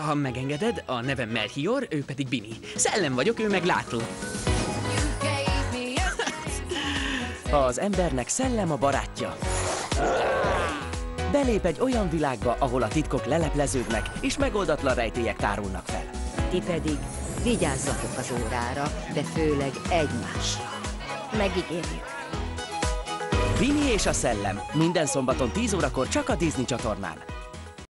Ha megengeded, a nevem Melchior, ő pedig Bini. Szellem vagyok, ő meg látó. Az embernek szellem a barátja. Belép egy olyan világba, ahol a titkok lelepleződnek, és megoldatlan rejtélyek tárulnak fel. Ti pedig vigyázzatok az órára, de főleg egymásra. Megígérjük. Bini és a szellem. Minden szombaton 10 órakor csak a Disney csatornán.